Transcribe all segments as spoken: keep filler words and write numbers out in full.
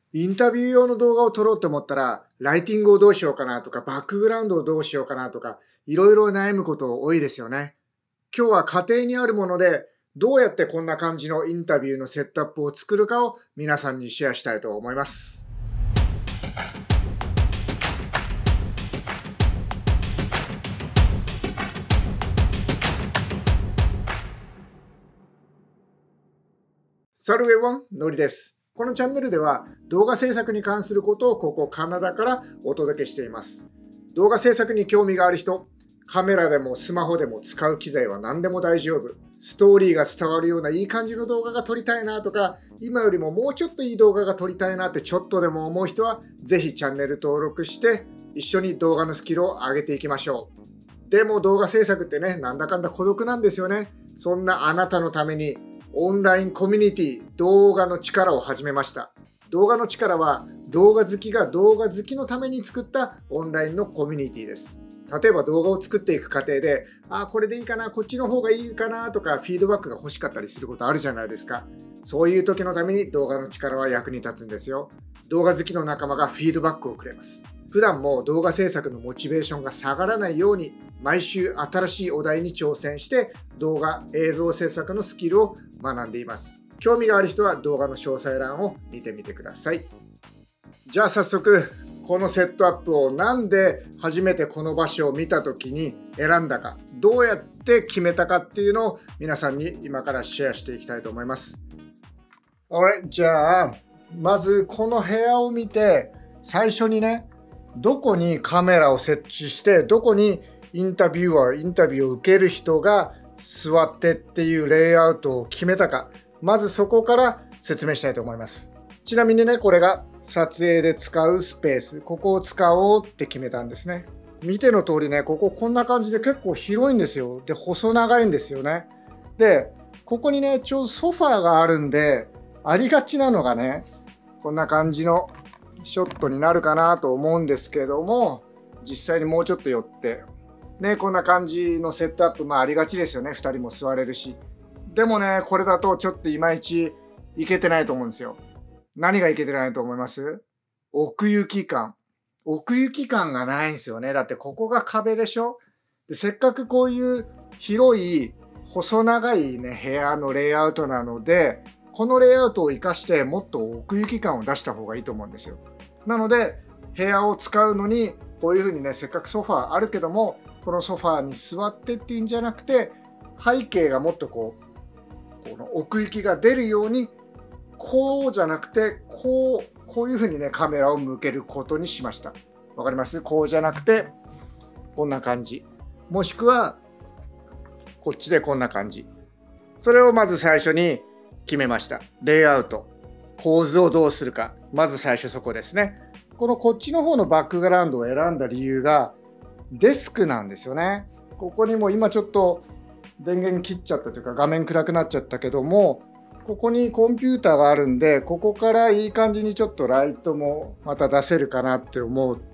インタビュー用の動画を撮ろうと思ったら、ライティングをどうしようかなとか、バックグラウンドをどうしようかなとか、いろいろ悩むこと多いですよね。今日は家庭にあるもので、どうやってこんな感じのインタビューのセットアップを作るかを皆さんにシェアしたいと思います。サルウェワン、のりです。このチャンネルでは動画制作に関することをここカナダからお届けしています。動画制作に興味がある人、カメラでもスマホでも使う機材は何でも大丈夫。ストーリーが伝わるようないい感じの動画が撮りたいなとか、今よりももうちょっといい動画が撮りたいなってちょっとでも思う人は、ぜひチャンネル登録して一緒に動画のスキルを上げていきましょう。でも動画制作ってね、なんだかんだ孤独なんですよね。そんなあなたのためにオンラインコミュニティ動画の力を始めました。動画の力は動画好きが動画好きのために作ったオンラインのコミュニティです。例えば動画を作っていく過程で、あ、これでいいかな、こっちの方がいいかなとかフィードバックが欲しかったりすることあるじゃないですか。そういう時のために動画の力は役に立つんですよ。動画好きの仲間がフィードバックをくれます。普段も動画制作のモチベーションが下がらないように毎週新しいお題に挑戦して動画映像制作のスキルを学んでいます。興味がある人は動画の詳細欄を見てみてください。じゃあ早速このセットアップをなんで初めてこの場所を見た時に選んだか、どうやって決めたかっていうのを皆さんに今からシェアしていきたいと思います。Alright、じゃあまずこの部屋を見て最初にね、どこにカメラを設置してどこにインタビュアー、インタビューを受ける人が座ってっていうレイアウトを決めたか、まずそこから説明したいと思います。ちなみにね、これが撮影で使うスペース、ここを使おうって決めたんですね。見ての通りね、こここんな感じで結構広いんですよ。で、細長いんですよね。で、ここにね、ちょうどソファーがあるんで、ありがちなのがね、こんな感じのショットになるかなと思うんですけども、実際にもうちょっと寄って、ね、こんな感じのセットアップ、まあありがちですよね。ふたりも座れるし。でもね、これだとちょっといまいちいけてないと思うんですよ。何がいけてないと思います？奥行き感。奥行き感がないんですよね。だってここが壁でしょ？で、せっかくこういう広い細長いね、部屋のレイアウトなので、このレイアウトを活かしてもっと奥行き感を出した方がいいと思うんですよ。なので、部屋を使うのに、こういう風にね、せっかくソファーあるけども、このソファーに座ってっていうんじゃなくて、背景がもっとこう、この奥行きが出るように、こうじゃなくて、こう、こういう風にね、カメラを向けることにしました。わかります？こうじゃなくて、こんな感じ。もしくは、こっちでこんな感じ。それをまず最初に決めました。レイアウト。構図をどうするか。まず最初そこですね。このこっちの方のバックグラウンドを選んだ理由が、デスクなんですよね。ここにも今ちょっと電源切っちゃったというか画面暗くなっちゃったけども、ここにコンピューターがあるんで、ここからいい感じにちょっとライトもまた出せるかなって思って、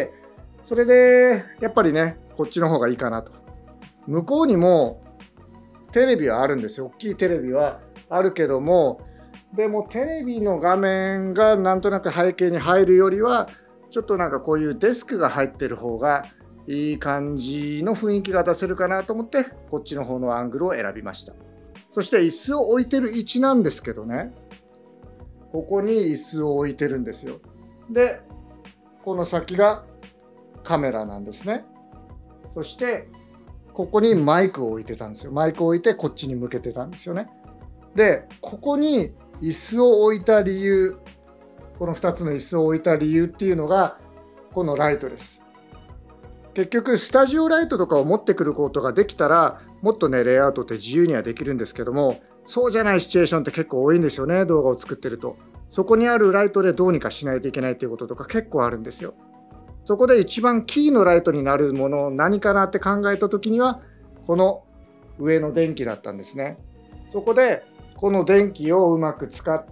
それでやっぱりね、こっちの方がいいかなと。向こうにもテレビはあるんですよ。大きいテレビはあるけども、でもテレビの画面がなんとなく背景に入るよりは、ちょっとなんかこういうデスクが入ってる方がいい感じの雰囲気が出せるかなと思って、こっちの方のアングルを選びました。そして椅子を置いてる位置なんですけどね、ここに椅子を置いてるんですよ。で、この先がカメラなんですね。そしてここにマイクを置いてたんですよ。マイクを置いてこっちに向けてたんですよね。で、ここに椅子を置いた理由、このふたつの椅子を置いた理由っていうのが、このライトです。結局スタジオライトとかを持ってくることができたら、もっとねレイアウトって自由にはできるんですけども、そうじゃないシチュエーションって結構多いんですよね。動画を作ってると、そこにあるライトでどうにかしないといけないっていうこととか結構あるんですよ。そこで一番キーのライトになるもの何かなって考えた時には、この上の電気だったんですね。そこでこの電気をうまく使って、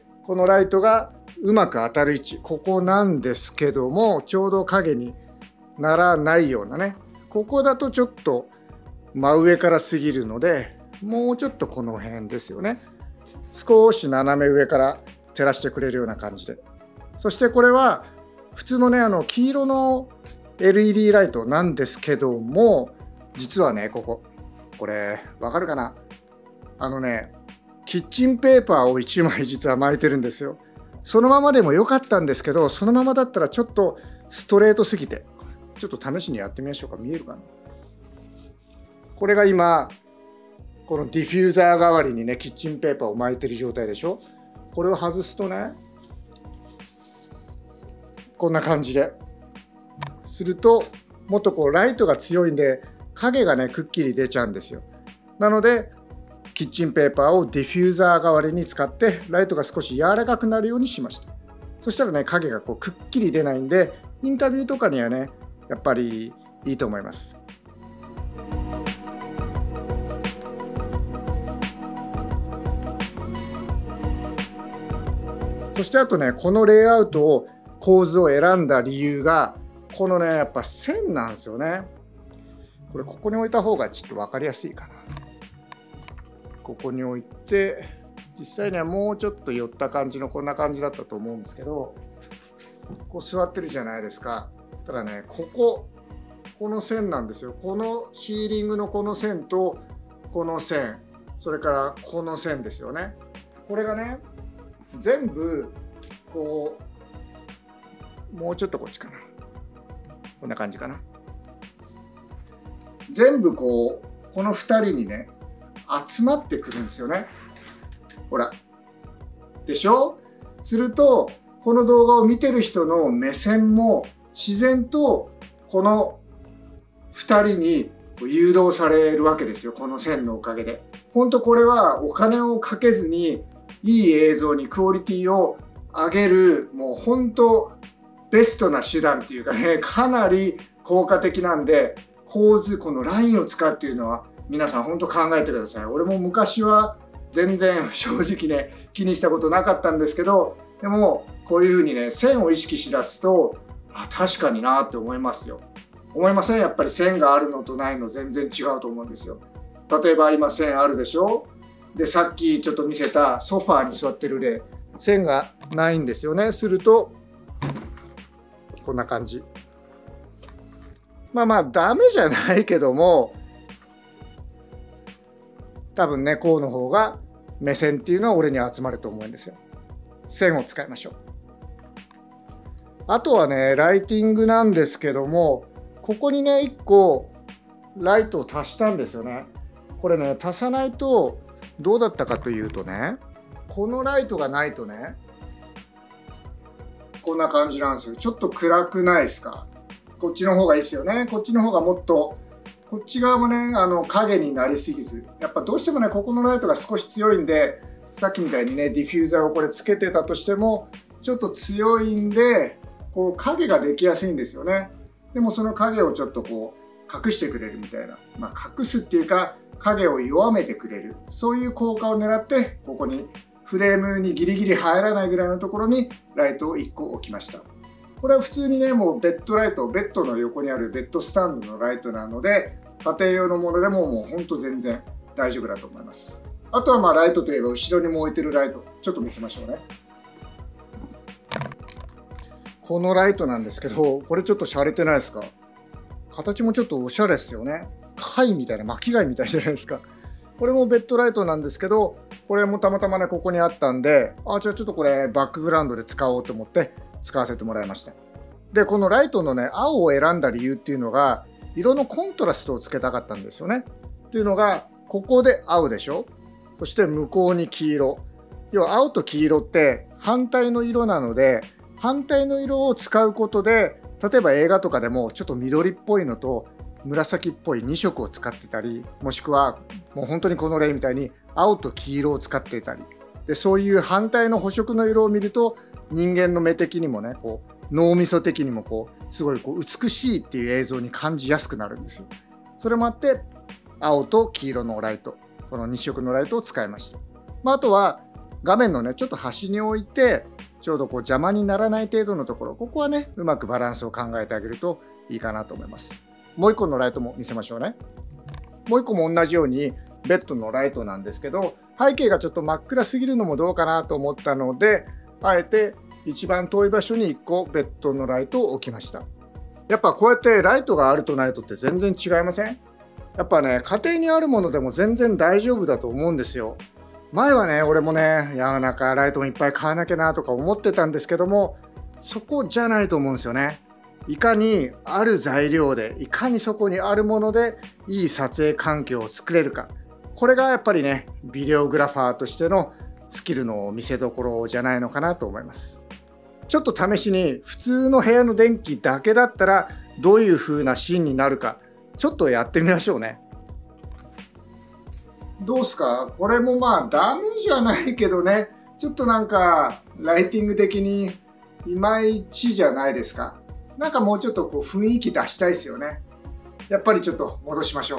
このライトがうまく当たる位置、ここなんですけども、ちょうど影にならないようなね、ここだとちょっと真上から過ぎるので、もうちょっとこの辺ですよね。少し斜め上から照らしてくれるような感じで。 そしてこれは普通のね、あの黄色の エルイーディー ライトなんですけども、実はね、ここ、これわかるかな？あのね、キッチンペーパーをいちまい実は巻いてるんですよ。そのままでもよかったんですけど、そのままだったらちょっとストレートすぎて、ちょっと試しにやってみましょうか。見えるかな？これが今、このディフューザー代わりにね、キッチンペーパーを巻いてる状態でしょ。これを外すとね、こんな感じですると、もっとこうライトが強いんで影がねくっきり出ちゃうんですよ。なのでキッチンペーパーをディフューザー代わりに使ってライトが少し柔らかくなるようにしました。そしたらね、影がこうくっきり出ないんで、インタビューとかにはねやっぱりいいと思います。そしてあとね、このレイアウトを構図を選んだ理由がこのねやっぱ線なんですよね。これここに置いた方がちょっと分かりやすいかな。ここに置いて、実際にはもうちょっと寄った感じのこんな感じだったと思うんですけど、こう座ってるじゃないですか。ただね、こここの線なんですよ。このシーリングのこの線とこの線、それからこの線ですよね。これがね全部こう、もうちょっとこっちかな、こんな感じかな。全部こうこのふたりにね集まってくるんですよね。ほらでしょ。するとこの動画を見てる人の目線も自然とこのふたりに誘導されるわけですよ。この線のおかげで。本当これはお金をかけずにいい映像にクオリティを上げる、もう本当ベストな手段っていうかね、かなり効果的なんで、構図、このラインを使うっていうのは皆さん本当考えてください。俺も昔は全然正直ね気にしたことなかったんですけど、でもこういうふうにね線を意識しだすと、あ、確かになって思いますよ。思いません？やっぱり線があるのとないの全然違うと思うんですよ。例えば今線あるでしょ。でさっきちょっと見せたソファーに座ってる例、線がないんですよね。するとこんな感じ。まあまあダメじゃないけども、多分ねこうの方が目線っていうのは俺に集まると思うんですよ。線を使いましょう。あとはねライティングなんですけども、ここにねいっこライトを足したんですよね。これね足さないとどうだったかというとね、このライトがないとねこんな感じなんですよ。ちょっと暗くないですか？こっちの方がいいですよね。こっちの方がもっと、こっち側もねあの影になりすぎず、やっぱどうしてもねここのライトが少し強いんで、さっきみたいにねディフューザーをこれつけてたとしてもちょっと強いんで、こう影ができやすいんですよね。でもその影をちょっとこう隠してくれるみたいな、まあ、隠すっていうか影を弱めてくれる、そういう効果を狙ってここにフレームにギリギリ入らないぐらいのところにライトをいっこ置きました。これは普通にねもうベッドライト、ベッドの横にあるベッドスタンドのライトなので、家庭用のものでももうほんと全然大丈夫だと思います。あとはまあライトといえば後ろにも置いてるライト、ちょっと見せましょうね。このライトなんですけど、これちょっと洒落てないですか？形もちょっとおしゃれですよね。貝みたいな、巻き貝みたいじゃないですか。これもベッドライトなんですけど、これもたまたまねここにあったんで、あ、じゃあちょっとこれバックグラウンドで使おうと思って使わせてもらいました。でこのライトのね青を選んだ理由っていうのが、色のコントラストをつけたかったんですよね。っていうのが、ここで青でしょ。そして向こうに黄色。要は青と黄色って反対の色なので、反対の色を使うことで、例えば映画とかでもちょっと緑っぽいのと紫っぽいに色を使ってたり、もしくはもう本当にこの例みたいに青と黄色を使っていたりで、そういう反対の補色の色を見ると人間の目的にもね、こう脳みそ的にもこうすごいこう美しいっていう映像に感じやすくなるんですよ。それもあって青と黄色のライト、このに色のライトを使いました。まあ、あとは画面のねちょっと端に置いて、ちょうどこう邪魔にならない程度のところ、ここはねうまくバランスを考えてあげるといいかなと思います。もう一個のライトも見せましょうね。もう一個も同じようにベッドのライトなんですけど、背景がちょっと真っ暗すぎるのもどうかなと思ったので、あえて一番遠い場所にいっこベッドのライトを置きました。やっぱこうやってライトがあるとないとって全然違いません？やっぱね、家庭にあるものでも全然大丈夫だと思うんですよ。前はね、俺もね、いや、なんかライトもいっぱい買わなきゃなとか思ってたんですけども、そこじゃないと思うんですよね。いかにある材料で、いかにそこにあるものでいい撮影環境を作れるか。これがやっぱりね、ビデオグラファーとしてのスキルの見せ所じゃないのかなと思います。ちょっと試しに普通の部屋の電気だけだったらどういう風なシーンになるか、ちょっとやってみましょうね。どうすか？これもまあダメじゃないけどね、ちょっとなんかライティング的にいまいちじゃないですか。なんかもうちょっとこう雰囲気出したいですよね。やっぱりちょっと戻しましょう。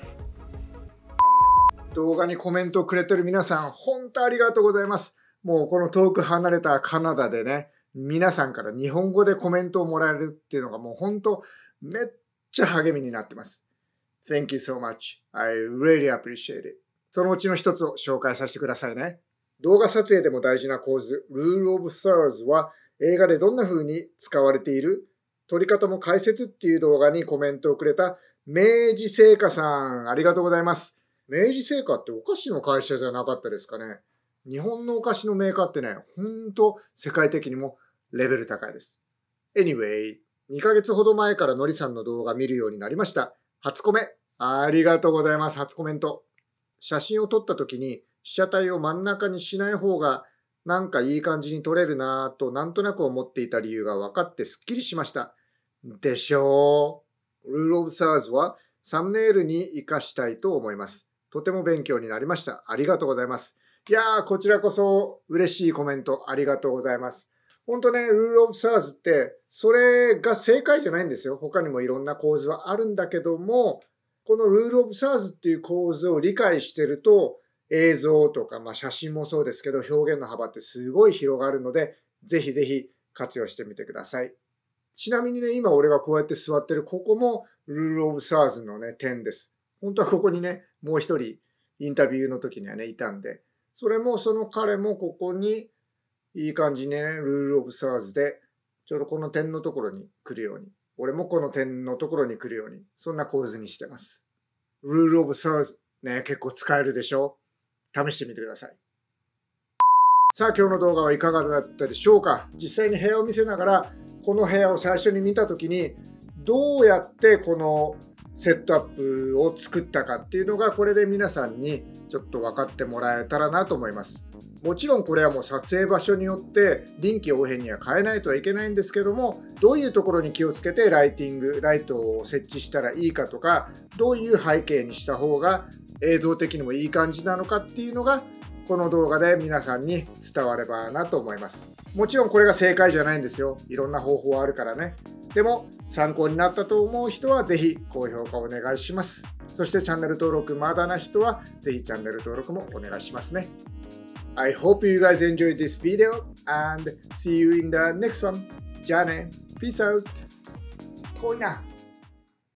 動画にコメントをくれてる皆さん、本当ありがとうございます。もうこの遠く離れたカナダでね、皆さんから日本語でコメントをもらえるっていうのがもう本当めっちゃ励みになってます。Thank you so much. I really appreciate it. そのうちの一つを紹介させてくださいね。動画撮影でも大事な構図、Rule of Thirds は映画でどんな風に使われている？撮り方も解説っていう動画にコメントをくれた明治製菓さん、ありがとうございます。明治製菓ってお菓子の会社じゃなかったですかね。日本のお菓子のメーカーってね、ほんと世界的にもレベル高いです。Anyway、にかげつほど前からのりさんの動画見るようになりました。初コメ、ありがとうございます。初コメント。写真を撮った時に被写体を真ん中にしない方がなんかいい感じに撮れるなぁとなんとなく思っていた理由が分かってすっきりしました。でしょう。Rule of Thirds はサムネイルに活かしたいと思います。とても勉強になりました。ありがとうございます。いやー、こちらこそ嬉しいコメントありがとうございます。ほんとね、Rule of Thirds ってそれが正解じゃないんですよ。他にもいろんな構図はあるんだけども、この Rule of Thirds っていう構図を理解してると映像とか、まあ、写真もそうですけど表現の幅ってすごい広がるので、ぜひぜひ活用してみてください。ちなみにね、今俺がこうやって座ってるここも Rule of Thirds のね、点です。本当はここにね、もう一人インタビューの時にはね、いたんで、それもその彼もここにいい感じにね、Rule of Thirds でちょうどこの点のところに来るように、俺もこの点のところに来るように、そんな構図にしてます。Rule of Thirds ね、結構使えるでしょ？試してみてください。さあ、今日の動画はいかがだったでしょうか？実際に部屋を見せながら、この部屋を最初に見たときに、どうやってこのセットアップを作ったかっていうのが、これで皆さんにちょっと分かってもらえたらなと思います。もちろんこれはもう撮影場所によって臨機応変には変えないとはいけないんですけども、どういうところに気をつけてライティング、ライトを設置したらいいかとか、どういう背景にした方が映像的にもいい感じなのかっていうのが、この動画で皆さんに伝わればなと思います。もちろんこれが正解じゃないんですよ。いろんな方法あるからね。でも参考になったと思う人はぜひ高評価お願いします。そしてチャンネル登録まだな人はぜひチャンネル登録もお願いしますね。I hope you guys enjoyed this video and see you in the next one. じゃあね。Peace out. 遠いな。